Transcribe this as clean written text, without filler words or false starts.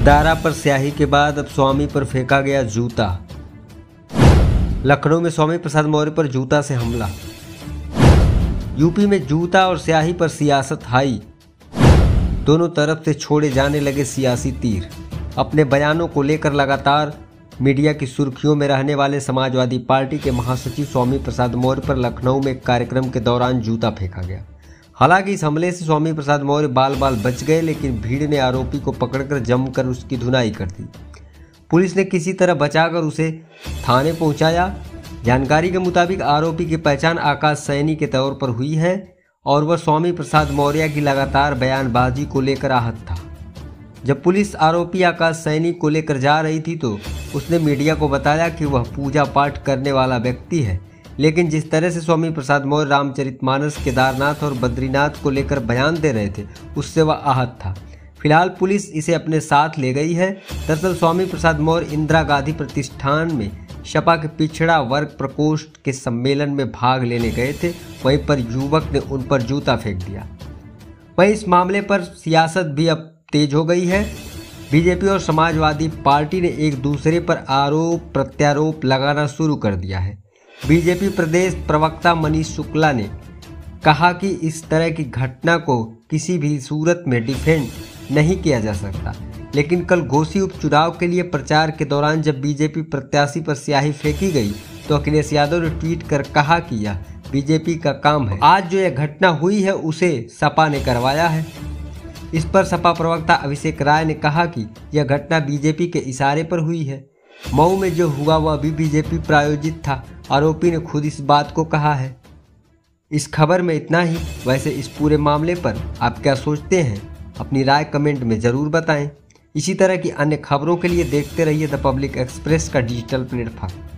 दारा पर स्याही के बाद अब स्वामी पर फेंका गया जूता। लखनऊ में स्वामी प्रसाद मौर्य पर जूता से हमला। यूपी में जूता और स्याही पर सियासत हाई। दोनों तरफ से छोड़े जाने लगे सियासी तीर। अपने बयानों को लेकर लगातार मीडिया की सुर्खियों में रहने वाले समाजवादी पार्टी के महासचिव स्वामी प्रसाद मौर्य पर लखनऊ में एक कार्यक्रम के दौरान जूता फेंका गया। हालांकि इस हमले से स्वामी प्रसाद मौर्य बाल बाल बच गए, लेकिन भीड़ ने आरोपी को पकड़कर जमकर उसकी धुनाई कर दी। पुलिस ने किसी तरह बचाकर उसे थाने पहुंचाया। जानकारी के मुताबिक आरोपी की पहचान आकाश सैनी के तौर पर हुई है और वह स्वामी प्रसाद मौर्य की लगातार बयानबाजी को लेकर आहत था। जब पुलिस आरोपी आकाश सैनी को लेकर जा रही थी तो उसने मीडिया को बताया कि वह पूजा पाठ करने वाला व्यक्ति है, लेकिन जिस तरह से स्वामी प्रसाद मौर्य रामचरितमानस, केदारनाथ और बद्रीनाथ को लेकर बयान दे रहे थे उससे वह आहत था। फिलहाल पुलिस इसे अपने साथ ले गई है। दरअसल स्वामी प्रसाद मौर्य इंदिरा गांधी प्रतिष्ठान में सपा के पिछड़ा वर्ग प्रकोष्ठ के सम्मेलन में भाग लेने गए थे। वहीं पर युवक ने उन पर जूता फेंक दिया। वहीं इस मामले पर सियासत भी अब तेज हो गई है। बीजेपी और समाजवादी पार्टी ने एक दूसरे पर आरोप प्रत्यारोप लगाना शुरू कर दिया है। बीजेपी प्रदेश प्रवक्ता मनीष शुक्ला ने कहा कि इस तरह की घटना को किसी भी सूरत में डिफेंड नहीं किया जा सकता, लेकिन कल घोसी उपचुनाव के लिए प्रचार के दौरान जब बीजेपी प्रत्याशी पर स्याही फेंकी गई तो अखिलेश यादव ने ट्वीट कर कहा कि यह बीजेपी का काम है। आज जो यह घटना हुई है उसे सपा ने करवाया है। इस पर सपा प्रवक्ता अभिषेक राय ने कहा कि यह घटना बीजेपी के इशारे पर हुई है। मऊ में जो हुआ वह भी बीजेपी प्रायोजित था। आरोपी ने खुद इस बात को कहा है। इस खबर में इतना ही। वैसे इस पूरे मामले पर आप क्या सोचते हैं? अपनी राय कमेंट में ज़रूर बताएं। इसी तरह की अन्य खबरों के लिए देखते रहिए द पब्लिक एक्सप्रेस का डिजिटल प्लेटफॉर्म।